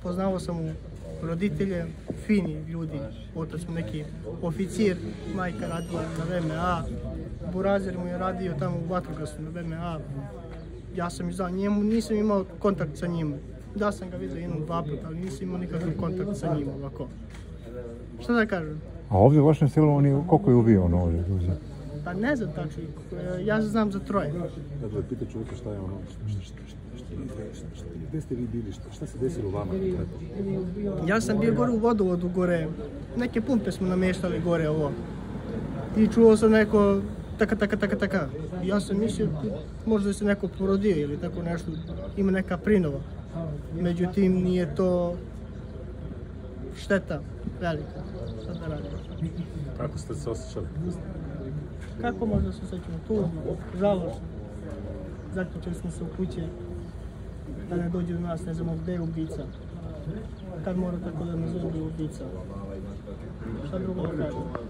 poznavao sam mu roditelje, fini ljudi, otac mu neki oficir, majka radila na VMA, Burazir mu je radio tamo u vatrogasu na VMA, ja sam izdao njemu, nisam imao kontakt sa njim, da sam ga vidio jednom, dva puta, ali nisam imao nikakav kontakt sa njim ovako. Šta da kažem? A ovdje u vašem selu koliko je ubio ono ovdje ljudi? Pa ne znam tačno, ja znam za 3. Dakle, pita čovjeka šta je ono, gdje ste vi bili, šta se desilo vama? Ja sam bio gore u vodovodu gore, neke pumpe smo namještali gore ovo. I čuo sam neko taka. I ja sam mislio možda se neko porodio ili tako nešto, ima neka prinova. Međutim, nije to šteta velika. Šta da radim? Kako ste se osjećali? Kako možda se osjećamo? Tužno, žalost. Zaključili smo se u kuće da ne dođe do nas, ne znamo gdje je ubica. Kad mora tako da nas dobije ubica? Šta drugo da kažem?